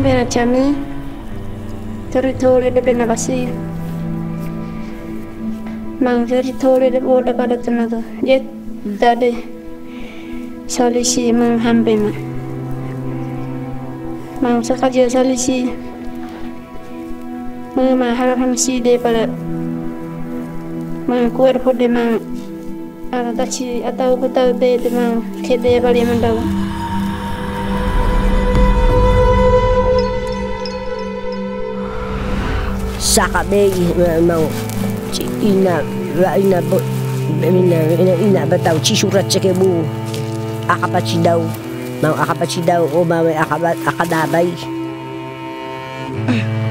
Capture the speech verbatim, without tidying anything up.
bena chami territory de bena basi mang territory de boda kada tanado jet dade salisi mang hambe ma mang sakaja salisi mang ma harap hamsi de pada mang cuerpo de mang ana tachi atau kota de de mang kede bali mandau saka be mau ina ina bo ina ina ina batau ci surat ceke bu akapaci daw mau akapaci daw o mawe akabat akadabay